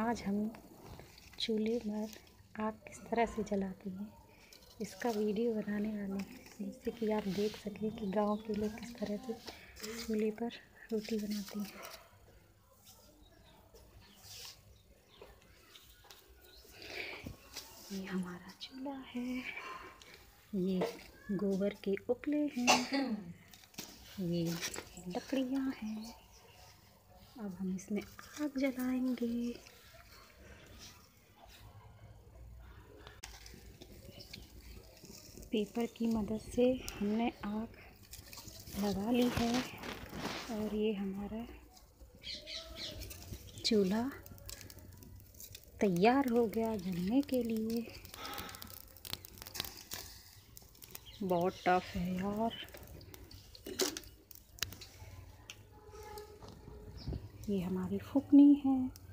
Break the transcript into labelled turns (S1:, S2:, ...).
S1: आज हम चूल्हे पर आग किस तरह से जलाते हैं इसका वीडियो बनाने वाले हैं, जिससे कि आप देख सकें कि गांव के लोग किस तरह से चूल्हे पर रोटी बनाते हैं। ये हमारा चूल्हा है, ये गोबर के उपले हैं, ये लकड़ियाँ हैं। अब हम इसमें आग जलाएंगे। पेपर की मदद से हमने आग लगा ली है और ये हमारा चूल्हा तैयार हो गया जलने के लिए। बहुत टफ है यार। ये हमारी फूकनी है।